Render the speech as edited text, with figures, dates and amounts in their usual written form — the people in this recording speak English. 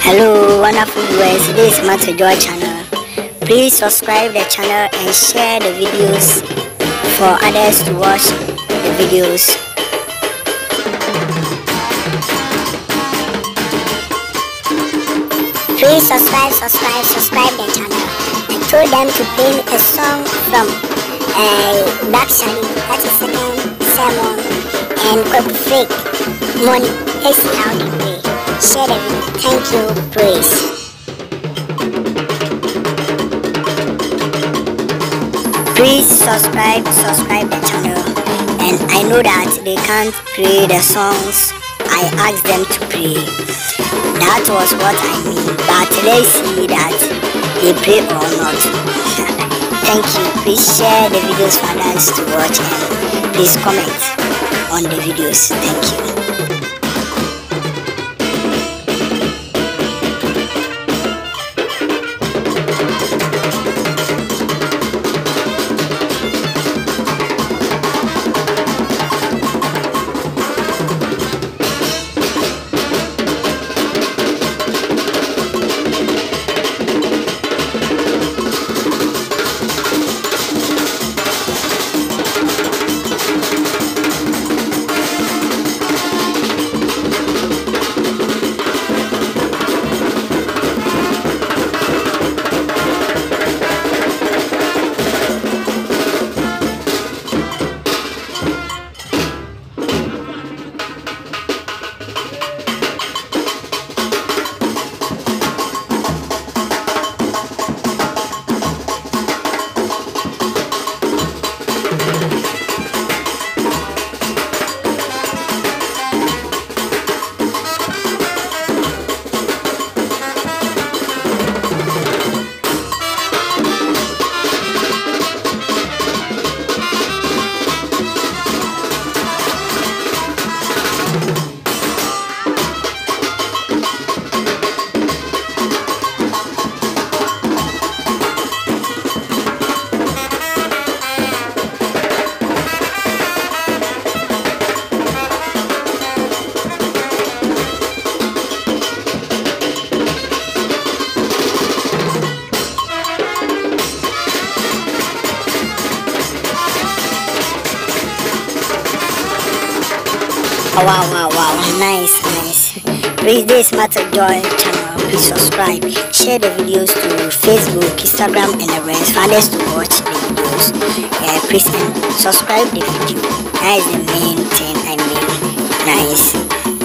Hello wonderful viewers, this is Matter Joy channel. Please subscribe the channel and share the videos for others to watch the videos. Please subscribe the channel. I told them to play a song from Black Shadi, that is second sermon, and kwaku fake money. Let's see how they play. Share the video. Thank you. Praise. Please subscribe the channel, and I know that they can't play the songs I asked them to play. That was what I mean, but let's see that they play or not. Thank you. Please share the videos for others to watch, and please comment on the videos. Thank you. Wow, nice. Please, this Matter Joy channel, please subscribe, share the videos to Facebook, Instagram, and the rest for others to watch the videos. Please and subscribe the video. That is the main thing I mean. Nice.